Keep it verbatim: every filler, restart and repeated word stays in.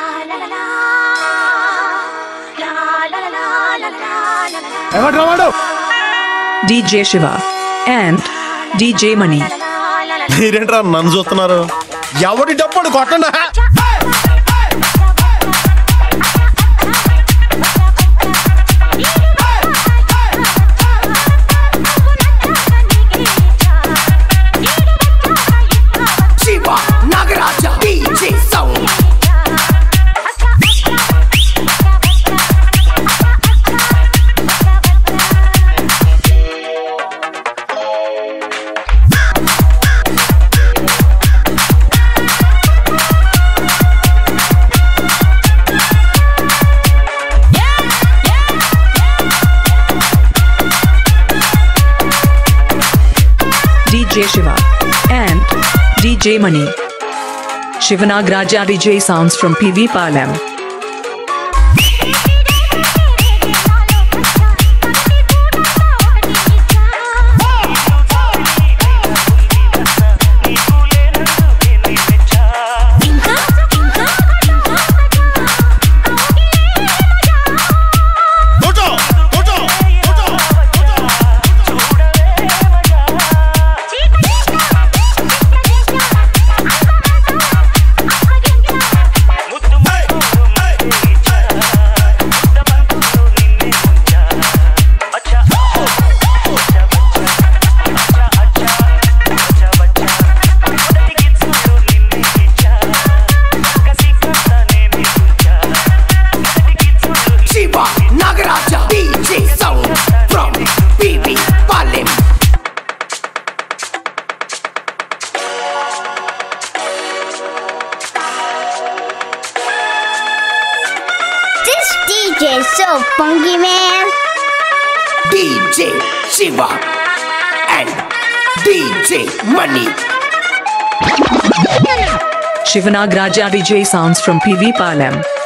D J Siva and D J Mani. మీరేంట్రా నన్ను చూస్తున్నారు? ఎవడి డప్పుడు కొట్టండి. Siva, Nagaraja, D J sound. D J Siva and D J Mani. Siva Nagaraja D J sounds from P V Palem. Siva, Nagaraja, D J sound from P V Palem. This D J is so funky, man. D J Siva and D J Mani. Siva Nagaraja D J sounds from P V Palem.